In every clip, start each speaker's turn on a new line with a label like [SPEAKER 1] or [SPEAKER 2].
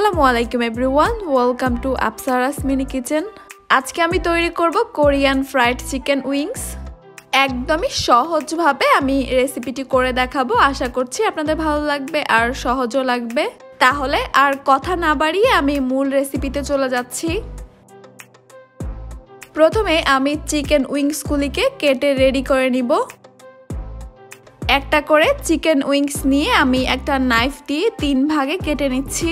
[SPEAKER 1] আসসালামু আলাইকুম everyone, welcome to Apsara's mini kitchen. আজকে আমি তৈরি করব কোরিয়ান ফ্রাইড চিকেন উইংস। একদমই সহজভাবে আমি রেসিপিটি করে দেখাবো। আশা করছি আপনাদের ভালো লাগবে আর সহজও লাগবে। তাহলে আর কথা না বাড়িয়ে আমি মূল রেসিপিতে চলে যাচ্ছি। প্রথমে আমি চিকেন উইংসগুলিকে কেটে রেডি করে নিব। একটা করে চিকেন উইংস নিয়ে আমি একটা নাইফ দিয়ে 3 ভাগে কেটে নিচ্ছি।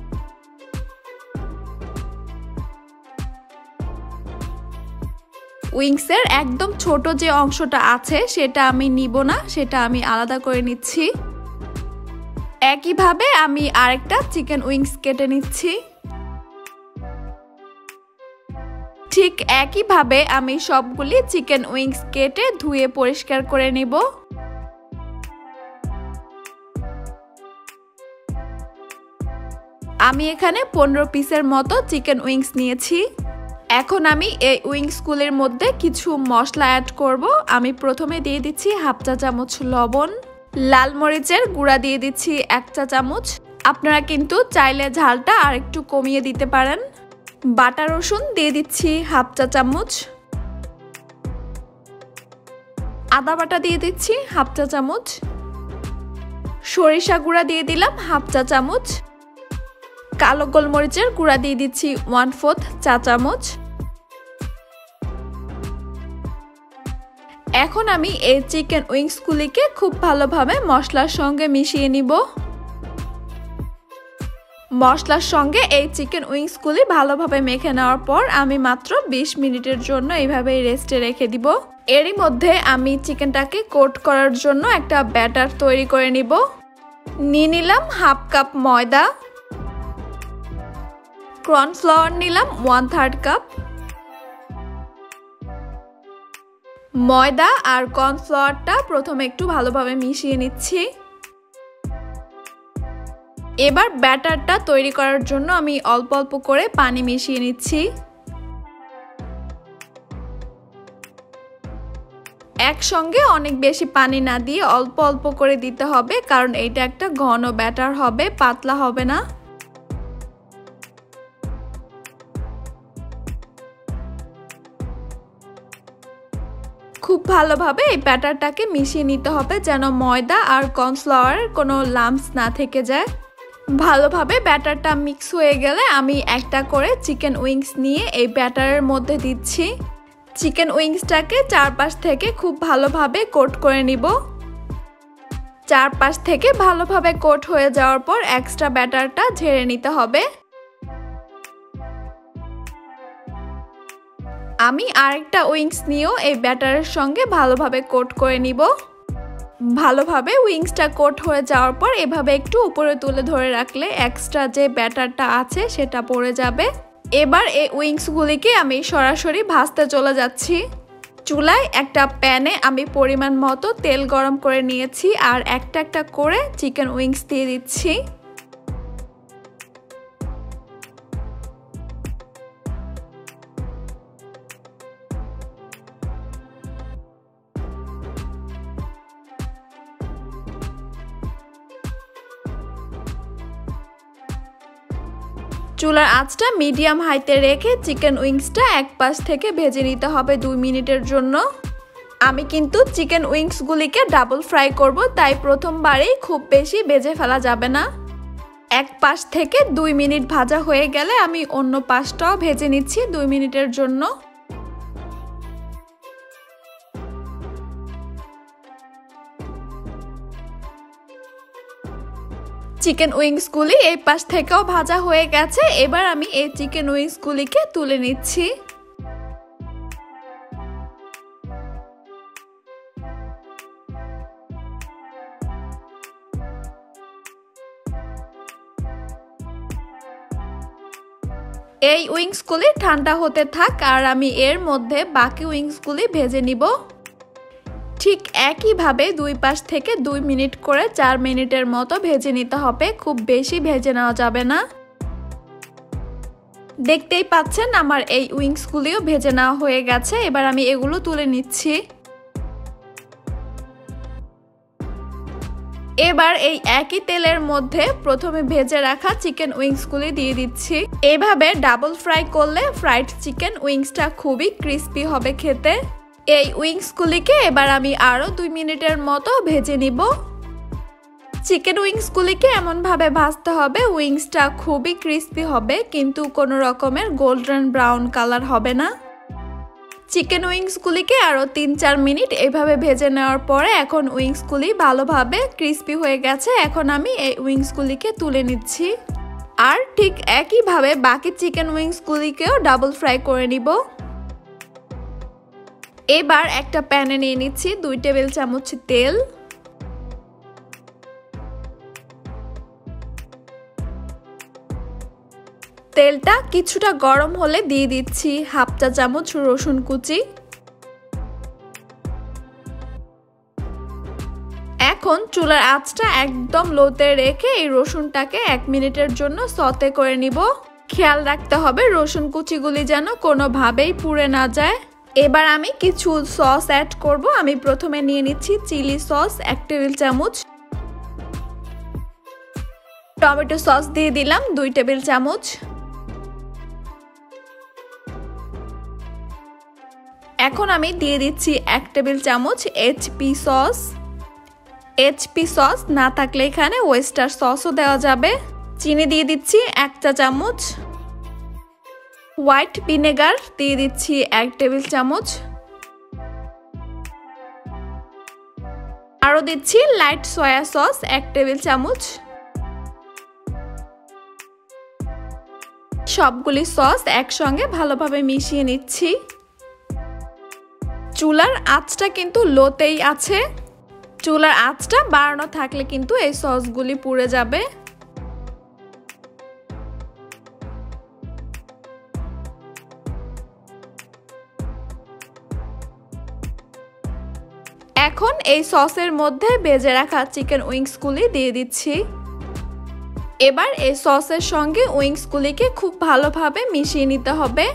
[SPEAKER 1] উইংসের একদম ছোট যে অংশটা আছে সেটা আমি নিব না, সেটা আমি আলাদা করে নিচ্ছি। একইভাবে আমি আরেকটা চিকেন উইংস কেটে নিচ্ছি। ঠিক একইভাবে আমি সবগুলি চিকেন উইংস কেটে ধুয়ে পরিষ্কার করে নেব। আমি এখানে 15 পিসের মতো চিকেন উইংস নিয়েছি। এখন আমি এই উইংসগুলির মধ্যে কিছু মশলা অ্যাড করব। আমি প্রথমে দিয়ে দিচ্ছি 1/2 চা চামচ লবণ, লাল মরিচের গুঁড়া দিয়ে দিচ্ছি 1 চা চামচ। আপনারা কিন্তু চাইলে ঝালটা আরেকটু কমিয়ে দিতে পারেন। বাটা রসুন দিয়ে দিচ্ছি 1/2 চা চামচ, আদা বাটা দিয়ে দিচ্ছি 1/2 চা চামচ, সরিষা গুঁড়া দিয়ে দিলাম 1/2 চা চামচ, কালো গোলমরিচের গুঁড়া দিয়ে দিচ্ছি 1/4 চা চামচ। এখন আমি এই চিকেন উইংসগুলিকে খুব ভালোভাবে মশলার সঙ্গে মিশিয়ে নিব। মশলার সঙ্গে এই চিকেন উইংসগুলি ভালোভাবে মেখে নেওয়ার পর আমি মাত্র 20 মিনিটের জন্য এইভাবেই রেস্টে রেখে দিব। এরই মধ্যে আমি চিকেনটাকে কোট করার জন্য একটা ব্যাটার তৈরি করে নিব। নিয়ে নিলাম 1/2 কাপ ময়দা, কর্নফ্লাওয়ার নিলাম 1/3 কাপ। ময়দা আর কর্নফ্লাওয়ারটা প্রথমে একটু ভালোভাবে মিশিয়ে নিচ্ছি। এবার ব্যাটারটা তৈরি করার জন্য আমি অল্প অল্প করে পানি মিশিয়ে নিচ্ছি। একসঙ্গে অনেক বেশি পানি না দিয়ে অল্প অল্প করে দিতে হবে, কারণ এটা একটা ঘন ব্যাটার হবে, পাতলা হবে না। খুব ভালোভাবে এই ব্যাটারটাকে মিশিয়ে নিতে হবে যেন ময়দা আর কর্নফ্লাওয়ারের কোনো লাম্পস না থেকে যায়। ভালোভাবে ব্যাটারটা মিক্স হয়ে গেলে আমি একটা করে চিকেন উইংস নিয়ে এই ব্যাটারের মধ্যে দিচ্ছি। চিকেন উইংসটাকে চারপাশ থেকে খুব ভালোভাবে কোট করে নিব। চারপাশ থেকে ভালোভাবে কোট হয়ে যাওয়ার পর এক্সট্রা ব্যাটারটা ঝেড়ে নিতে হবে। আমি আরেকটা উইংস নিয়েও এই ব্যাটারের সঙ্গে ভালোভাবে কোট করে নিব। ভালোভাবে উইংসটা কোট হয়ে যাওয়ার পর এভাবে একটু উপরে তুলে ধরে রাখলে এক্সট্রা যে ব্যাটারটা আছে সেটা পড়ে যাবে। এবার এই উইংসগুলিকে আমি সরাসরি ভাজতে চলে যাচ্ছি। চুলায় একটা প্যানে আমি পরিমাণ মতো তেল গরম করে নিয়েছি আর একটা একটা করে চিকেন উইংস দিয়ে দিচ্ছি। চুলার আঁচটা মিডিয়াম হাইতে রেখে চিকেন উইংসটা এক পাশ থেকে ভেজে নিতে হবে 2 মিনিটের জন্য। আমি কিন্তু চিকেন উইংসগুলিকে ডাবল ফ্রাই করব, তাই প্রথমবারেই খুব বেশি ভেজে ফেলা যাবে না। এক পাশ থেকে 2 মিনিট ভাজা হয়ে গেলে আমি অন্য পাশটাও ভেজে নিচ্ছি 2 মিনিটের জন্য। চিকেন উইংসগুলি এই পাশ থেকেও ভাজা হয়ে গেছে। এবার আমি এই চিকেন উইংসগুলিকে তুলে নিচ্ছি। এই উইংসগুলি ঠান্ডা হতে থাক আর আমি এর মধ্যে বাকি উইংসগুলি ভেজে নিব। ঠিক একইভাবে 2 পাশ থেকে 2 মিনিট করে 4 মিনিটের মতো ভেজে নিতে হবে, খুব বেশি ভেজে নেওয়া যাবে না। দেখতেই পাচ্ছেন আমার এই উইংসগুলিও ভেজে নেওয়া হয়ে গেছে। এবার আমি এগুলো তুলে নিচ্ছি। এবার এই একই তেলের মধ্যে প্রথমে ভেজে রাখা চিকেন উইংসগুলি দিয়ে দিচ্ছি। এভাবে ডাবল ফ্রাই করলে ফ্রাইড চিকেন উইংসটা খুবই ক্রিস্পি হবে খেতে। এই উইংসগুলিকে এবার আমি আরও 2 মিনিটের মতো ভেজে নিব। চিকেন উইংসগুলিকে এমনভাবে ভাজতে হবে উইংসটা খুবই ক্রিস্পি হবে, কিন্তু কোনো রকমের গোল্ডেন ব্রাউন কালার হবে না। চিকেন উইংসগুলিকে আরও 3-4 মিনিট এইভাবে ভেজে নেওয়ার পরে এখন উইংসগুলি ভালোভাবে ক্রিস্পি হয়ে গেছে। এখন আমি এই উইংসগুলিকে তুলে নিচ্ছি। আর ঠিক একইভাবে বাকি চিকেন উইংসগুলিকেও ডাবল ফ্রাই করে নিব। এবার একটা প্যানে নিয়ে নিচ্ছি 2 টেবিল চামচ তেল। তেলটা কিছুটা গরম হলে দিয়ে দিচ্ছি 1/2 চা চামচ রসুন কুচি। এখন চুলার আঁচটা একদম লোতে রেখে এই রসুনটাকে 1 মিনিটের জন্য সতে করে নিব। খেয়াল রাখতে হবে রসুন কুচিগুলি যেন কোনোভাবেই পুড়ে না যায়। এবার আমি কিছু সস অ্যাড করব। আমি প্রথমে নিয়ে নিচ্ছি চিলি সস 1 টেবিল চামচ, টমেটো সস দিয়ে দিলাম 2 টেবিল চামচ, এখন আমি দিয়ে দিচ্ছি 1 টেবিল চামচ এইচপি সস। এইচপি সস না থাকলে এখানে ওয়েস্টার সসও দেওয়া যাবে। চিনি দিয়ে দিচ্ছি 1 চা চামচ, হোয়াইট ভিনেগার দিয়ে দিচ্ছি 1 টেবিল চামচ, আরও দিচ্ছি লাইট সয়া সস 1 টেবিল চামচ। সবগুলি সস একসঙ্গে ভালোভাবে মিশিয়ে নিচ্ছি। চুলার আঁচটা কিন্তু লোতেই আছে। চুলার আঁচটা বাড়ানো থাকলে কিন্তু এই সসগুলি পুড়ে যাবে। এখন এই সসের মধ্যে ভেজে রাখা চিকেন উইংসগুলি দিয়ে দিচ্ছি। এবার এই সসের সঙ্গে উইংসগুলিকে খুব ভালোভাবে মিশিয়ে নিতে হবে।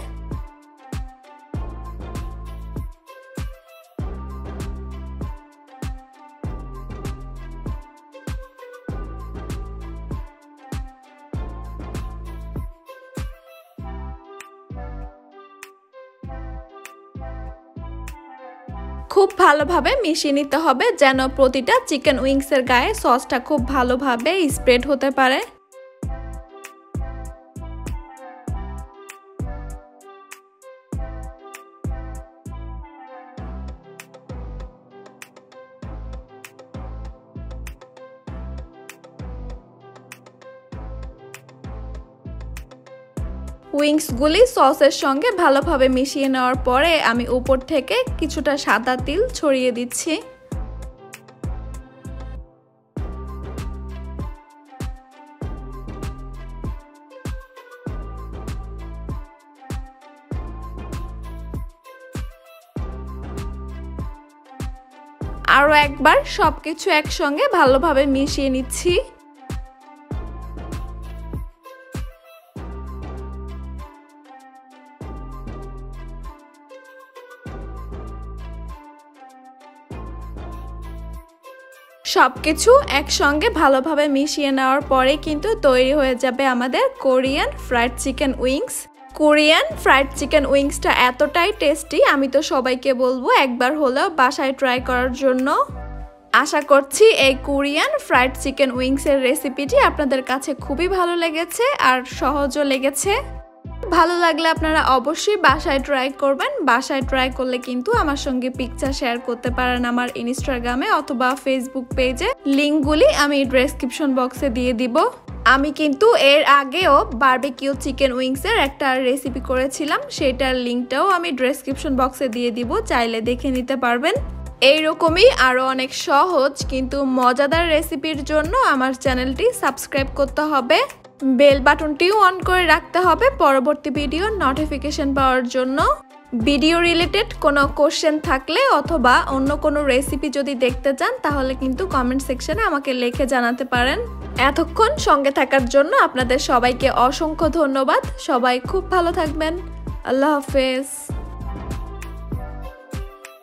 [SPEAKER 1] খুব ভালোভাবে মিশিয়ে নিতে হবে যেন প্রতিটা চিকেন উইংসের গায়ে সসটা খুব ভালোভাবে স্প্রেড হতে পারে। উইংসগুলি সসের সঙ্গে ভালোভাবে মিশিয়ে নেওয়ার পরে আমি উপর থেকে কিছুটা সাদা তিল ছড়িয়ে দিচ্ছি। আরও একবার সবকিছু একসঙ্গে ভালোভাবে মিশিয়ে নিচ্ছি। সবকিছু একসঙ্গে ভালোভাবে মিশিয়ে নেওয়ার পরে কিন্তু তৈরি হয়ে যাবে আমাদের Korean fried chicken wings. Korean fried chicken উইংসটা এতটাই টেস্টি, আমি তো সবাইকে বলবো একবার হলেও বাসায় ট্রাই করার জন্য। আশা করছি এই কোরিয়ান ফ্রাইড চিকেন উইংসের রেসিপিটি আপনাদের কাছে খুবই ভালো লেগেছে আর সহজও লেগেছে। ভালো লাগলে আপনারা অবশ্যই বাসায় ট্রাই করবেন। বাসায় ট্রাই করলে কিন্তু আমার সঙ্গে পিকচার শেয়ার করতে পারেন আমার ইনস্টাগ্রামে অথবা ফেসবুক পেজে। লিঙ্কগুলি আমি ডেসক্রিপশন বক্সে দিয়ে দিব। আমি কিন্তু এর আগেও বারবিকিউ চিকেন উইংসের একটা রেসিপি করেছিলাম, সেটার লিঙ্কটাও আমি ডেসক্রিপশন বক্সে দিয়ে দিব, চাইলে দেখে নিতে পারবেন। এইরকমই আরও অনেক সহজ কিন্তু মজাদার রেসিপির জন্য আমার চ্যানেলটি সাবস্ক্রাইব করতে হবে, বেল বাটনটিও অন করে রাখতে হবে পরবর্তী ভিডিওর নোটিফিকেশন পাওয়ার জন্য। ভিডিও রিলেটেড কোনো কোশ্চেন থাকলে অথবা অন্য কোনো রেসিপি যদি দেখতে চান তাহলে কিন্তু কমেন্ট সেকশনে আমাকে লিখে জানাতে পারেন। এতক্ষণ সঙ্গে থাকার জন্য আপনাদের সবাইকে অসংখ্য ধন্যবাদ। সবাই খুব ভালো থাকবেন। আল্লাহ হাফেজ।